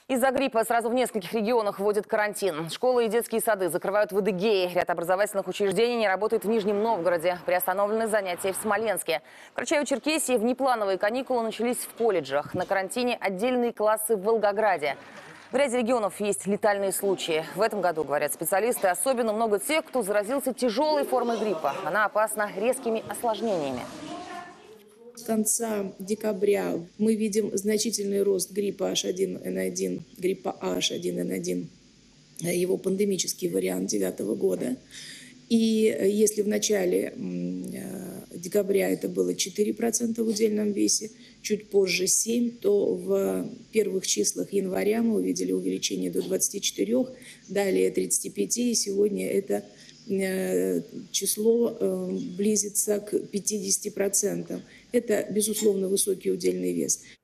Из-за гриппа сразу в нескольких регионах вводят карантин. Школы и детские сады закрывают в Адыгее. Ряд образовательных учреждений не работает в Нижнем Новгороде. Приостановлены занятия в Смоленске. В Карачаево-Черкесии внеплановые каникулы начались в колледжах. На карантине отдельные классы в Волгограде. В ряде регионов есть летальные случаи. В этом году, говорят специалисты, особенно много тех, кто заразился тяжелой формой гриппа. Она опасна резкими осложнениями. С конца декабря мы видим значительный рост гриппа H1N1, гриппа H1N1, его пандемический вариант 2009 года. И если в начале декабря это было 4% в удельном весе, чуть позже 7%, то в первых числах января мы увидели увеличение до 24%, далее 35%, и сегодня это число близится к 50%. Это, безусловно, высокий удельный вес.